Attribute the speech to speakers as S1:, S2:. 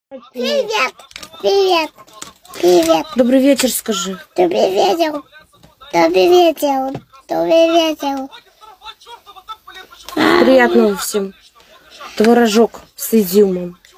S1: Привет, привет, привет.
S2: Добрый вечер, скажи.
S1: Добрый вечер, добрый вечер, добрый вечер.
S2: Приятного всем. Творожок с изюмом.